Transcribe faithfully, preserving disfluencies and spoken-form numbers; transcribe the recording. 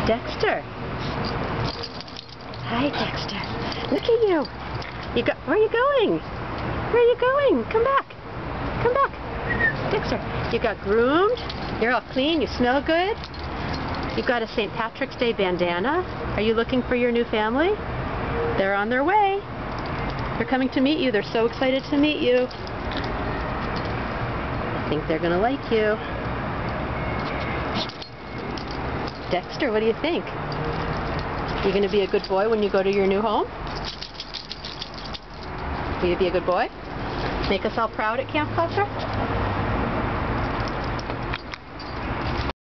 Dexter. Hi, Dexter. Look at you. You go. Where are you going? Where are you going? Come back. Come back. Dexter, you got groomed. You're all clean. You smell good. You've got a Saint Patrick's Day bandana. Are you looking for your new family? They're on their way. They're coming to meet you. They're so excited to meet you. I think they're going to like you. Dexter, what do you think? You going to be a good boy when you go to your new home? Will you be a good boy? Make us all proud at Camp Culture?